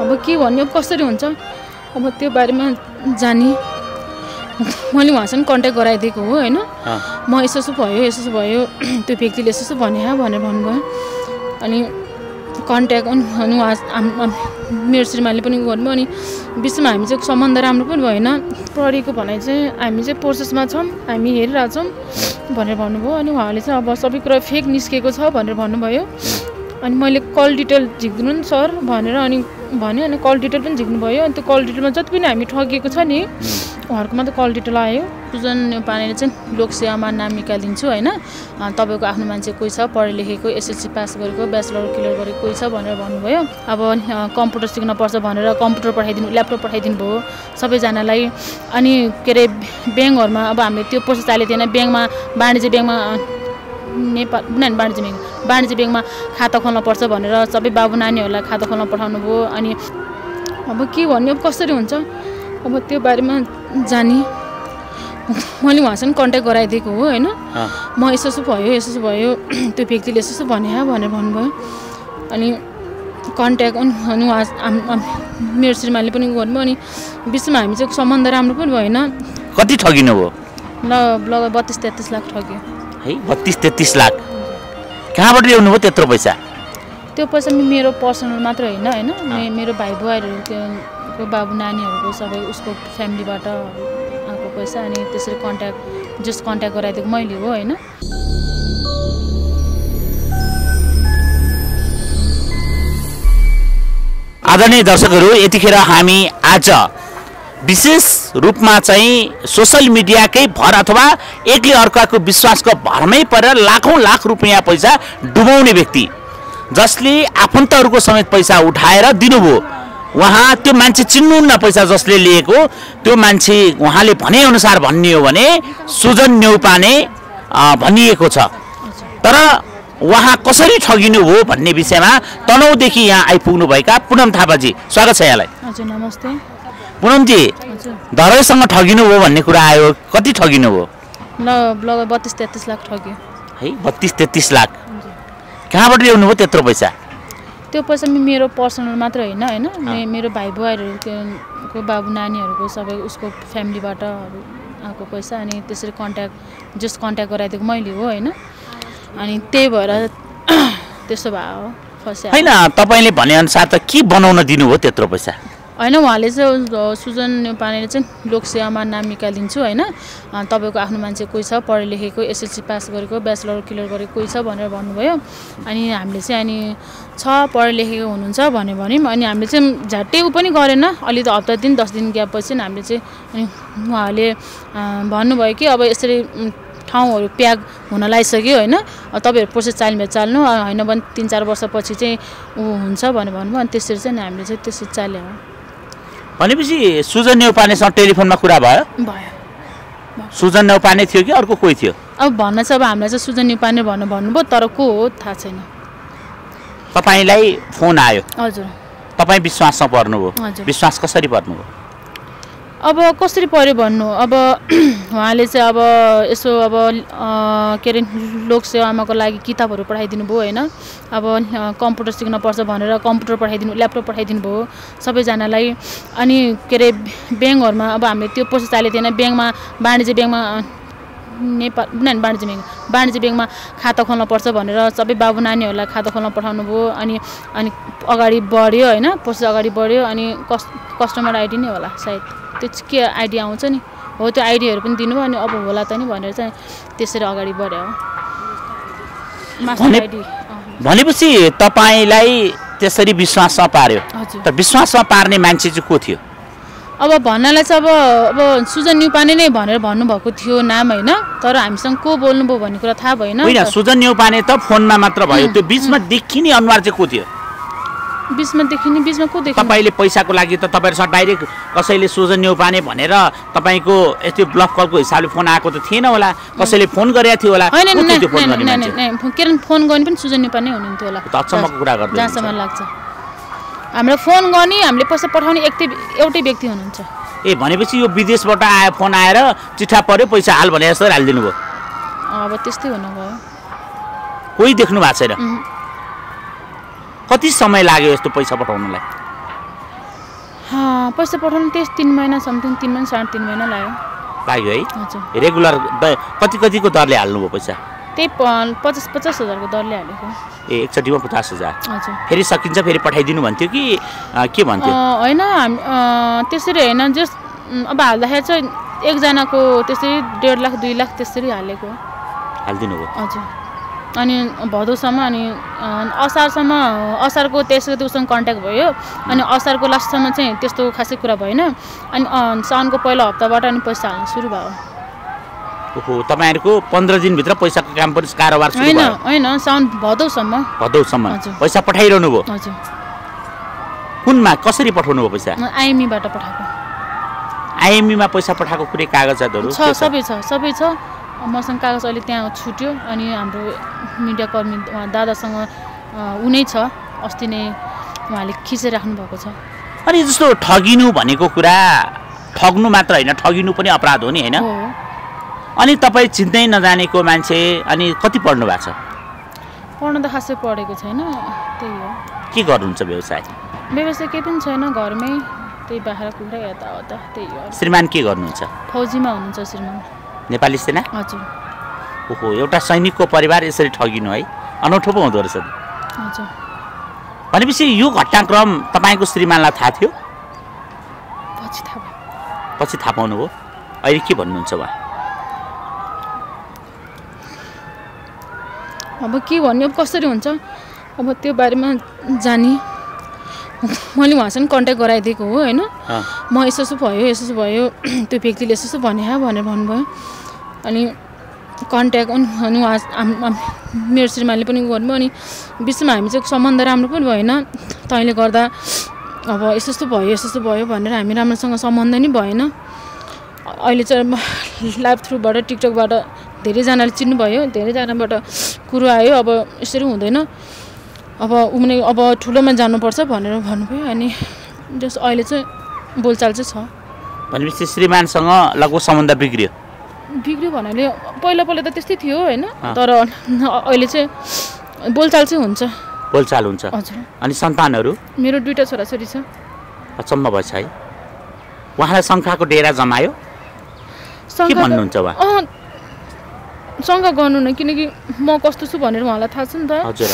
अब के भन्ने अब कसरी हुन्छ अब त्यो बारेमा जानी मैले उहाँसँग कन्ट्याक्ट गराइदिएको हो होइन म यसो भयो त्यो व्यक्तिले यसो भने भनेर भन्नुभयो अनि कन्ट्याक्ट अनि मेरो श्रीमानले पनि गर्नुभयो अनि बिचमा हामी चाहिँ सम्बन्ध राम्रो पनि भएन पढेको भनाइ चाहिँ हामी चाहिँ प्रोसेसमा छौँ हामी हेरिरहेछौँ भनेर भन्नुभयो अनि उहाँले चाहिँ अब सबै कुरा फेक निस्केको छ भनेर भन्नुभयो अनि मैले कल डिटेल झिक्दिनु नि सर भनेर अनि भन्यो अनि कल डिटेल पनि झिक्नुभयो अनि त्यो कल डिटेलमा जति पनि हामी ठगिएको छ नि उहाँहरूकोमा त कल डिटेल आयो सुजन न्यौपानेले चाहिँ लोकसेवामा नाम निकालिदिन्छु होइन तपाईँको आफ्नो मान्छे कोही छ पढे लेखेको एसएलसी पास गरेको ब्याचलर क्लियर गरेको कोही छ भनेर भन्नुभयो अब कम्प्युटर सिक्न पर्छ भनेर कम्प्युटर पठाइदिनु ल्यापटप पठाइदिनु भयो सबैजनालाई अनि के अरे ब्याङ्कहरूमा अब हामीले त्यो प्रोसेस चालेको थिएन ब्याङ्कमा वाणिज्य ब्याङ्कमा नेपाल वाणिज्य ब्याङ्कमा खाता खोल्न पर्छ भनेर सबै बाबु नानीहरूलाई खाता खोल्न पठाउनु भयो अनि अब के भन्ने अब कसरी हुन्छ अब त्यो बारेमा जानी मैले उहाँसँग कन्ट्याक्ट गराइदिएको हो होइन म यसो भयो त्यो व्यक्तिले यसो भने भनेर भन्नुभयो अनि कन्ट्याक्ट अनि उहाँ मेरो श्रीमानले पनि गर्नुभयो अनि बिचमा हामी चाहिँ सम्बन्ध राम्रो पनि भएन कति ठगिनु भयो लगभग 32-33 लाख ठग्यो है 32-33 लाख कहाँबाट ल्याउनु भयो त्यत्रो पैसा त्यो पैसा मेरो पर्सनल मात्र होइन मेरो भाइ बुवाहरूको बाबु नानीहरूको सबै उसको फ्यामिलीबाट आएको पैसा अनि त्यसरी कन्ट्याक्ट गराइदिएको मैले हो होइन आदरणीय दर्शकहरू यतिखेर हामी आज विशेष रूपमा चाहिँ सोशल मिडियाकै भर अथवा एकले अर्काको विश्वासको भरमै परेर लाखौं लाख रुपैयाँ पैसा डुबाउने व्यक्ति जसले आफन्तहरूको समेत पैसा उठाएर दिनुभयो उहाँ त्यो मान्छे चिन्नुहुन्न पैसा जसले लिएको त्यो मान्छे उहाँले भने अनुसार भन्ने हो भने सुजन न्यौपाने भनिएको छ तर उहाँ कसरी ठगिनु हो भन्ने विषयमा तनहुँदेखि यहाँ आइपुग्नु भएका पुनम थापाजी स्वागत छ यहाँलाई हजुर नमस्ते पुनमजी धरैसँग ठगिनु हो भन्ने कुरा आयो कति ठगिनु हो लगभग 32-33 लाख ठग्यो है 32-33 लाख कहाँबाट ल्याउनु हो त्यत्रो पैसा त्यो पैसा मेरो पर्सनल मात्र होइन मेरो भाइ बुवाहरूको बाबु नानीहरूको सबै उसको फ्यामिलीबाट आएको पैसा अनि त्यसरी कन्ट्याक्ट गराइदिएको मैले हो होइन अनि त्यही भएर त्यसो भयो फस्यो हैन तपाईले भने अनुसार त के बनाउन दिनु हो त्यत्रो पैसा हैन उहाँले चाहिँ सुजन न्यौपानेले चाहिँ लोकसेवामा नाम निकालिदिन्छु हैन तपाईको आफ्नो मान्छे कोही छ पढे लेखेको एसएलसी पास गरेको ब्याचलर क्लियर गरेको कोही छ भनेर भन्नुभयो अनि हामीले चाहिँ अनि छ पढे लेखेको हुनुहुन्छ भन्यो अनि हामीले चाहिँ झट्टै उ पनि गरेन अलि त हप्ता दिन 10 दिन ग्याप पछि हामीले चाहिँ अनि उहाँले भन्नुभयो कि अब यसरी ठाउँहरु प्याक हुन लागिसक्यो हैन तपाईहरु प्रोसेस चाल्नु हैन भने 3-4 वर्षपछि चाहिँ उ हुन्छ भन्नुभयो अनि त्यसरी चाहिँ हामीले चाहिँ त्यसरी चाल्यो भनेपछि सुजन न्यौपानेसँग टेलिफोनमा कुरा भयो सुजन न्यौपाने थियो कि अर्को कोही थियो अब भन्न चाहिँ अब हामीलाई चाहिँ सुजन न्यौपाने भन्नुभयो तर को हो थाहा छैन तपाईलाई फोन आयो हजुर तपाई विश्वासमा पर्नुभयो विश्वास कसरी पर्नुभयो अब कसरी पर्यो भन्नु अब उहाँले चाहिँ अब यसो अब के रे लोकसेवामाको लागि किताबहरु पठाइदिनु भयो हैन अब कम्प्युटर सिक्न पर्छ भनेर कम्प्युटर पठाइदिनु ल्यापटप पठाइदिनु भयो सबैजनालाई अनि के रे ब्याङ्कहरुमा अब हामीले त्यो प्रोसेस चालेको थिएन ब्याङ्कमा वाणिज्य ब्याङ्कमा नेपाल वाणिज्य ब्याङ्कमा खाता खोल्न पर्छ भनेर सबै बाबु नानीहरूलाई खाता खोल्न पठाउनु भयो अनि अगाडि बढ्यो हैन प्रोसेस अगाडि बढ्यो अनि कस्टमर आइडी नै होला सायद त्यो के आइडी आउँछ नि हो त्यो आइडीहरु पनि दिनुभयो अनि अब होला त नि भनेर चाहिँ त्यसरी अगाडि बढ्यो मास्टर आइडी भनेपछि तपाईलाई त्यसरी विश्वासमा पार्यो त विश्वासमा पार्ने मान्छे चाहिँ को थियो अब भन्नलाई चाहिँ अब सुजन न्यौपाने नै भनेर भन्नुभएको थियो नाम हैन तर हामीसँग को बोल्नुभयो भन्ने कुरा थाहा भएन हैन सुजन न्यौपाने त फोनमा मात्र भयो त्यो बीचमा देखिने अनुहार चाहिँ को थियो बीचमा को देखिने तपाईले पैसाको लागि त तपाईहरुसँग डाइरेक्ट कसैले सुजन न्यौपाने भनेर तपाईको यस्तो ब्लक कलको हिसाबले फोन आएको त थिएन होला कसैले फोन गरेको थियो होला किन फोन गर्ने पनि सुजन न्यौपाने हुनुहुन्थ्यो होला त अचम्मको कुरा गर्दै जहाँसम्म लाग्छ हामीले फोन गर्ने हामीले पैसा पठाउने एउटै व्यक्ति हुनुहुन्छ ए भनेपछि यो विदेशबाट आयो फोन आएर चिठा पर्यो पैसा हाल भने जस्तो हाल्दिनु भयो अब त्यस्तै हुन गयो कोही देख्नु भएको छैन कति समय लाग्यो यस्तो पैसा पठाउनलाई पैसा पठाउनु त्यस 3 महिना समथिङ 3 महिना 3.5 महिना लाग्यो है हजुर रेगुलर कतिको दरले हाल्नुभयो पैसा त्यही 50 हजारको दरले हालेको ए एकचोटिमा 50,000 हजुर फेरि सकिन्छ फेरि पठाइदिनु भन्थ्यो कि के भन्थ्यो हैन त्यसरी हैन जस्ट अब हाल्दाखेरि चाहिँ एकजनाको त्यसरी 1.5 लाख 2 लाख त्यसरी हालेको हाल्दिनु भयो हजुर अनि भदौसम्म अनि असारसम्म असारको 23 गते उसँग कन्ट्याक्ट भयो अनि असारको लास्टसम्म चाहिँ त्यस्तो खासै कुरा भएन अनि साउनको पहिलो हप्ताबाट अनि पैसा हाल्न सुरु भयो ओहो तपाईहरुको 15 दिनभित्र पैसाको काम पनि कारोबार सुरु भयो हैन साउन भदौसम्म पैसा पठाइरहनु भयो हजुर कुनमा कसरी पठाउनु भयो पैसा आइएमई बाट पठाएको आइएमई मा पैसा पठाएको कुनै कागजातहरु सबै छ मसँग कागज अहिले त्यहाँ छुट्यो अनि हाम्रो मिडिया कर्मी दादासँग उनै छ अस्ति नै उहाँले खिचेर राख्नु भएको छ अनि जस्तो ठगिनु भनेको कुरा ठग्नु मात्र हैन ठगिनु पनि अपराध हो नि हैन अनि तपाई चिन्दै नजानेको मान्छे अनि कति पढ्नु भएको छ पढ्न त खासै पढेको छैन त्यही हो के गर्नुहुन्छ व्यवसाय केही पनि छैन घरमै त्यही बाख्रा कुखुरा यताउता त्यही हो श्रीमान के गर्नुहुन्छ फौजीमा हुनुहुन्छ श्रीमान नेपाली सेना हजुर ओहो एउटा सैनिकको परिवार यसरी ठगिनु है अनौठो पो हुँदो रहेछ हजुर भनेपछि यो घटनाक्रम तपाईको श्रीमानलाई थाहा थियो पछि थाहा पाउनु भयो अहिले के भन्नुहुन्छ उहाँ अब के भन्ने अब कसरी हुन्छ अब त्यो बारेमा जानी मैले उहाँसँग कन्ट्याक्ट गराइदिएको हो हैन म यसो भयो त्यो व्यक्तिले यसो भने भनेर भन्नुभयो अनि कन्ट्याक्ट अनि उहाँ मेरो श्रीमानले पनि गर्नुभयो अनि बिचमा हामी चाहिँ सम्बन्ध राम्रो पनि भएन तैँले गर्दा अब यसो भयो भनेर हामी राम्रोसँग सम्बन्ध नै भएन अहिले चाहिँ लाइभ थ्रुबाट टिकटकबाट धेरैजनाले चिन्नुभयो धेरैजनाबाट कुरो आयो अब यसरी हुँदैन अब उनी अब ठुलोमा जानुपर्छ भनेर भन्नुभयो अनि जस अहिले चाहिँ बोलचाल चाहिँ छ भनेपछि श्रीमानसँग लगभग सम्बन्ध बिग्रियो भन्नाले पहिला त त्यस्तै थियो हैन तर अहिले चाहिँ बोलचाल चाहिँ हुन्छ हजुर अनि सन्तानहरु मेरो 2टा छोराछोरी छ अचम्म भएछ है उहाँलाई शंखाको डेरा जमायो के भन्नुहुन्छ उहाँ शंका गर्नु न किनकि म कस्तो छु भनेर उहाँलाई थाहा छ नि त हजुर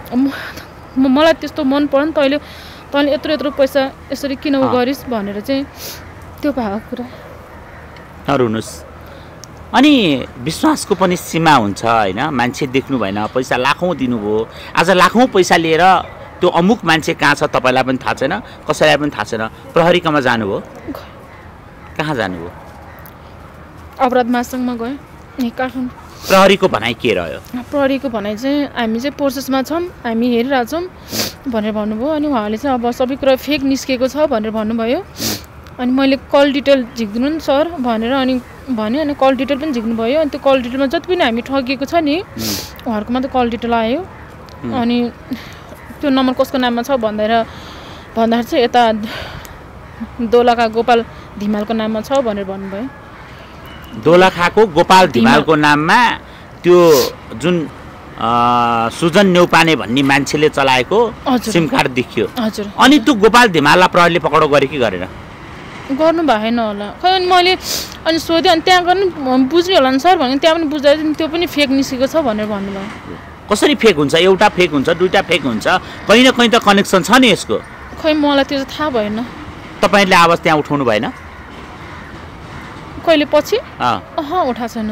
मलाई त्यस्तो मन पर्न तैँले यत्रो पैसा यसरी किन गरिस् भनेर चाहिँ त्यो भएको कुरा नरुनुस् अनि विश्वासको पनि सीमा हुन्छ हैन मान्छे देख्नु भएन पैसा लाखौं दिनुभयो आज लाखौं पैसा लिएर त्यो अमुक मान्छे कहाँ छ तपाईलाई पनि थाहा छैन कसैलाई पनि थाहा छैन प्रहरीकामा जानुभयो कहाँ जानुभयो अपराध महासंघमा गए नि काठमाडौँ प्रहरीको भनाइ के रह्यो प्रहरीको भनाइ चाहिँ हामी चाहिँ प्रोसेसमा छौं हामी हेरिरहेछौं भनेर भन्नुभयो अनि उहाँले चाहिँ अब सबै कुरा फेक निस्केको छ भनेर भन्नुभयो अनि मैले कल डिटेल झिक्दिनु नि सर भनेर अनि भने अनि कल डिटेल पनि झिक्नु भयो अनि त्यो कल डिटेलमा जति पनि हामी ठगिएको छ नि उहाँहरुकोमा त कल डिटेल आयो अनि त्यो नम्बर कसको नाममा छ भन्दाखेरि चाहिँ यता दोलखा गोपाल धिमालको नाममा छ भनेर भन्नुभयो दोलखाको गोपाल धिमालको नाममा त्यो जुन सुजन न्यौपाने भन्ने मान्छेले चलाएको सिम कार्ड देखियो अनि त्यो गोपाल धिमाललाई प्रहरीले पक्राउ गरे कि गरेन गर्नु भएन होला खै अनि मैले अनि सोधेँ अनि त्यहाँ गर्नु बुझ्नु होला नि सर भने त्यहाँ पनि बुझ्दा त्यो पनि फेक निस्केको छ भनेर भन्नुभयो कसरी फेक हुन्छ एउटा फेक हुन्छ दुईटा फेक हुन्छ कहीं न कहीं त कनेक्सन छ नि यसको खै मलाई त्यो थाहा भएन तपाईले आवाज त्यहाँ उठाउनु भएन कहिले पछि उठा छैन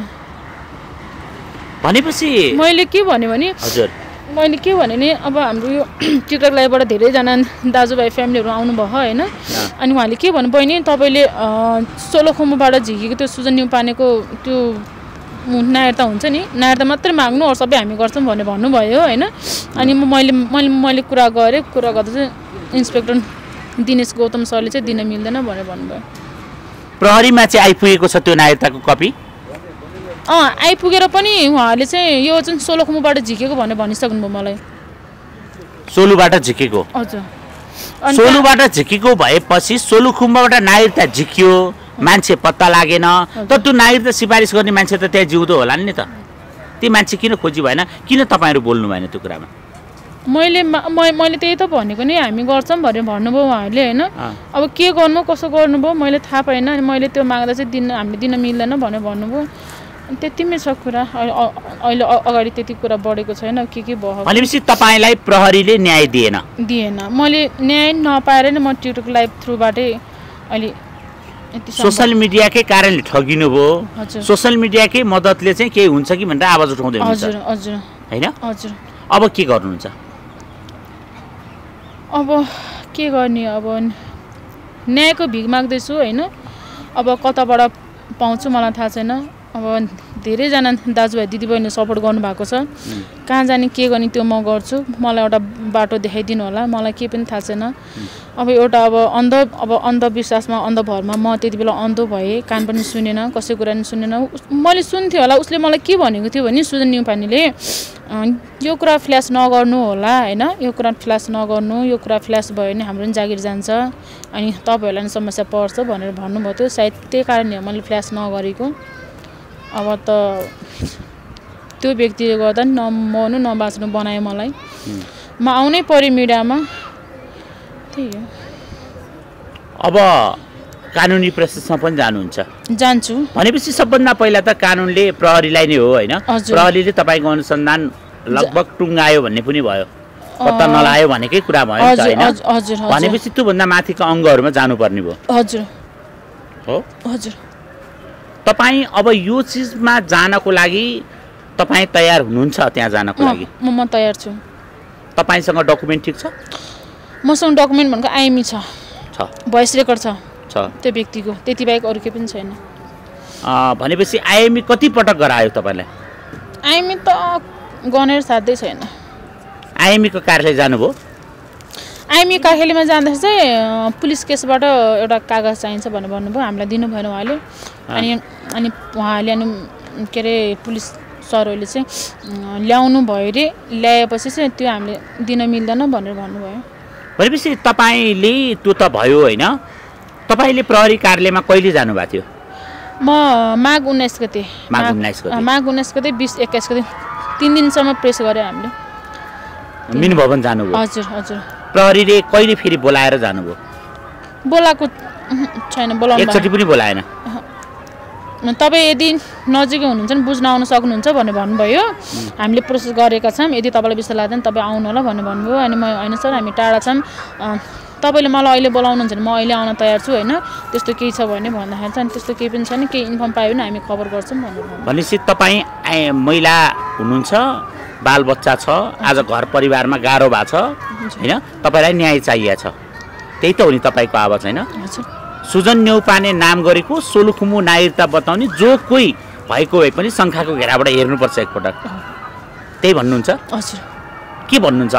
भनेपछि मैले के भने हजुर मैले के भने नि अब हाम्रो यो टिकटक लाइभबाट धेरै जना दाजुभाइ फ्यामिलीहरु आउनु भयो हैन अनि उहाँले के भन्नु बहिनी तपाईले सोलोखुम्बुबाट झिकेको त्यो सुजन न्यौपानेको त्यो नायरता हुन्छ नि नायरता मात्र माग्नु अरु सबै हामी गर्छौं भनेर भन्नुभयो हैन अनि मैले कुरा गर्दा चाहिँ इन्स्पेक्टर दिनेश गौतम सरले चाहिँ दिन मिल्दैन भनेर भन्नुभयो प्रहरीमा चाहिँ आइपुगेको छ त्यो नायरताको कपी आइपुगेर पनि उहाँले चाहिँ यो चाहिँ सोलोखुम्बुबाट झिकेको भनेर भनिसक्नु भयो मलाई सोलुबाट झिकेको हजुर सोलुबाट झिकेको भएपछि सोलुखुम्बुबाट नायरता झिक्यो मान्छे पत्ता लागेन त त्यो नागरिकता सिफारिस गर्ने मान्छे त त्यहाँ जिउँदो होला नि त ती मान्छे किन खोजी भएन किन तपाईहरु बोल्नु भएन त्यो कुरामा मैले त्यही त भनेको नि हामी गर्छौँ भनेर भन्नुभयो उहाँहरूले होइन अब के गर्नु कसो गर्नुभयो मैले थाहा पाइनँ अनि मैले त्यो माग्दा चाहिँ हामीले दिन मिल्दैन भनेर भन्नुभयो त्यतिमै छ कुरा अहिले अगाडि त्यति कुरा बढेको छैन के भयो भनेपछि तपाईँलाई प्रहरीले न्याय दिएन मैले न्याय नपाएर नै म टिकटक लाइभ थ्रुबाटै अहिले सोशल मिडियाकै कारणले ठगिनु भयो सोशल मिडियाकै मद्दतले चाहिँ केही हुन्छ कि भनेर आवाज उठाउँदै हुनुहुन्छ हैन अब के गर्नुहुन्छ अब के गर्ने अब न्यायको भिख माग्दैछु होइन अब कताबाट पाउँछु मलाई थाहा छैन अब धेरैजना दाजुभाइ दिदीबहिनीले सपोर्ट गर्नुभएको छ कहाँ जाने के गर्ने त्यो म गर्छु मलाई एउटा बाटो देखाइदिनु होला मलाई केही पनि थाहा छैन अब एउटा अब अन्धविश्वासमा अन्धभरमा म त्यति बेला अन्धो भएँ कान पनि सुनेन कसै कुरा पनि सुनेन मैले सुन्थेँ होला उसले मलाई के भनेको थियो भने सुजन न्युपानेले यो कुरा फ्ल्यास नगर्नु होला होइन यो कुरा फ्ल्यास नगर्नु यो कुरा फ्ल्यास भयो भने हाम्रो पनि जागिर जान्छ अनि तपाईँहरूलाई पनि समस्या पर्छ भनेर भन्नुभएको थियो सायद त्यही कारणले मैले फ्ल्यास नगरेको अब त त्यो व्यक्तिले गर्दा नमर्नु नबाँच्नु बनायो मलाई म आउनै पर्यो मिडियामा त्यही हो अब कानुनी प्रोसेसमा पनि जान्छु भनेपछि सबभन्दा पहिला त कानुनले प्रहरीलाई नै हो होइन प्रहरीले तपाईँको अनुसन्धान लगभग टुङ्गायो भन्ने पनि भयो पत्ता नलायो भनेकै कुरा भयो हैन भनेपछि त्योभन्दा माथिको अङ्गहरूमा जानुपर्ने भयो हजुर तपाईँ अब यो चिजमा जानको लागि तपाईँ तयार हुनुहुन्छ त्यहाँ जानको लागि म तयार छु तपाईसँग डकुमेन्ट ठिक छ मसँग डकुमेन्ट भनेको आइएमई छ भोइस रेकर्ड छ त्यो व्यक्तिको त्यति बाहेक अरू केही पनि छैन भनेपछि आइएमई कति पटक गरायो तपाईलाई आइएमई त गनेर साध्यै छैन आइएमई को कार्यालय जानुभयो आइएमई कार्यालयमा जाँदाखेरि चाहिँ पुलिस केसबाट एउटा कागज चाहिन्छ भनेर भन्नुभयो हामीलाई दिनु भएन उहाँले अनि उहाँले अनि के अरे पुलिस सरहरूले चाहिँ ल्याउनु भयो रे ल्याएपछि चाहिँ त्यो हामीले दिन मिल्दैन भनेर भन्नुभयो भनेपछि तपाईँले त्यो त भयो होइन तपाईँले प्रहरी कार्यालयमा कहिले जानुभएको थियो म माघ 19 गते माघ 19 गते 20 21 गते 3 दिनसम्म प्रेस गरे हामीले मिन भवन जानुभयो हजुर प्रहरीले कहिले फेरि बोलाएर जानुभयो बोलाएको छैन बोलाउनु एकचोटि पनि बोलाएन तपाईँ यदि नजिकै हुनुहुन्छ भने बुझ्न आउन सक्नुहुन्छ भनेर भन्नुभयो हामीले प्रोसेस गरेका छौँ यदि तपाईँलाई विश्वास लाग्दैन तपाईँ आउनु होला भनेर भन्नुभयो अनि म होइन सर हामी टाढा छौँ तपाईँले मलाई अहिले बोलाउनुहुन्छ भने म अहिले आउन तयार छु होइन त्यस्तो केही छ भने भन्दाखेरि चाहिँ त्यस्तो केही पनि छैन केही इन्फर्म पायो भने हामी खबर गर्छौँ भनेर भनेपछि तपाईँ महिला हुनुहुन्छ बालबच्चा छ आज घर परिवारमा गाह्रो भएको छ होइन तपाईँलाई न्याय चाहिएको छ त्यही त हो नि तपाईँको आवाज होइन सुजन न्यौपाने नाम गरेको सोलुखुम्बु नागरिकता बताउने जो कोही भएको भए पनि शङ्खाको घेराबाट हेर्नुपर्छ एकपटक त्यही भन्नुहुन्छ हजुर के भन्नुहुन्छ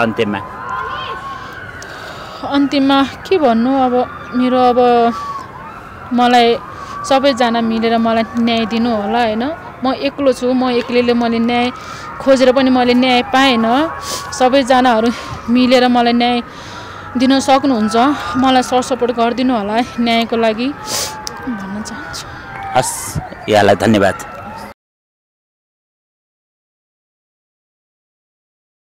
अन्तिममा के भन्नु अब मेरो अब मलाई सबैजना मिलेर मलाई न्याय दिनु होला होइन म एक्लो छु म एक्लैले मैले न्याय खोजेर पनि मैले न्याय पाएन सबैजनाहरू मिलेर मलाई न्याय दिन सक्नुहुन्छ मलाई सपोर्ट गरिदिनु होला न्यायको लागि भन्न चाहन्छु हस् यहाँलाई धन्यवाद